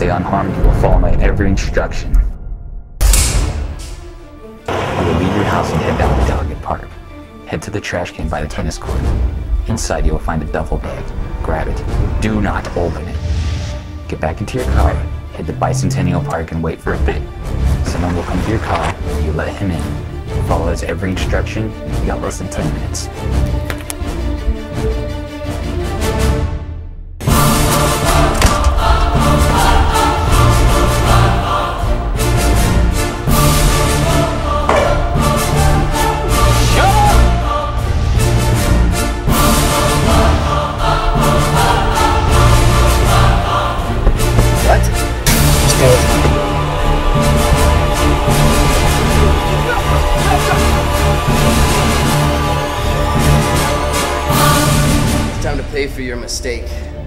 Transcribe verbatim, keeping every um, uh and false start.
stay unharmed, you will follow my every instruction. You will leave your house and head down to Delegate Park. Head to the trash can by the tennis court. Inside you will find a duffel bag. Grab it. Do not open it. Get back into your car, head to Bicentennial Park and wait for a bit. Someone will come to your car, you let him in. Follow his every instruction, you got less than ten minutes. Time to pay for your mistake.